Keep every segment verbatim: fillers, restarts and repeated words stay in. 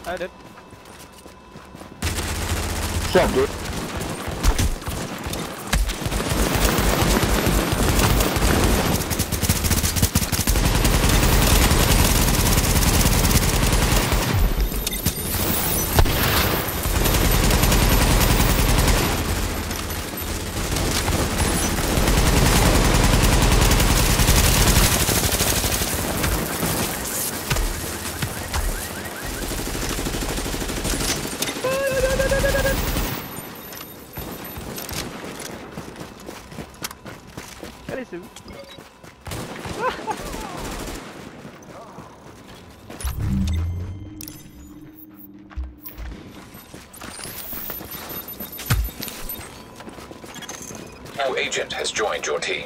I did. What's up, dude? Listen. New agent has joined your team.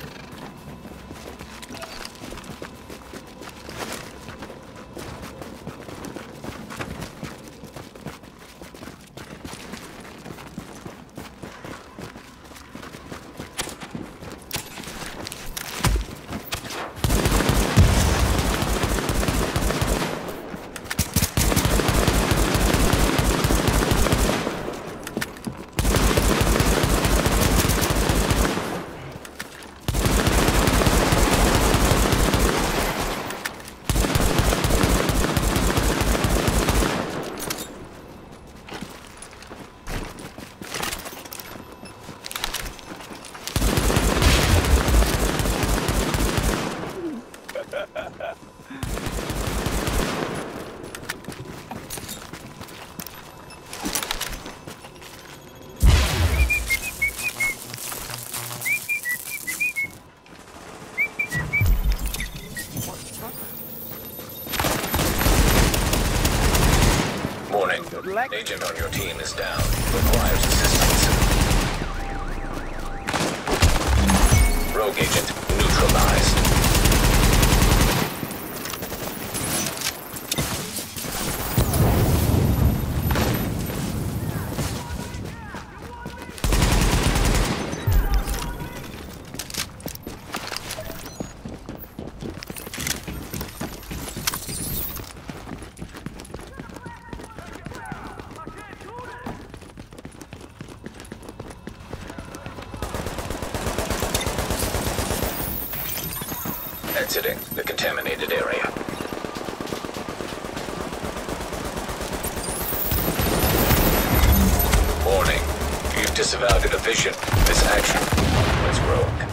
Warning. Agent on your team is down. Requires assistance. Rogue agent neutralized. Exiting the contaminated area. Warning. You've disavowed a division. This action was rogue.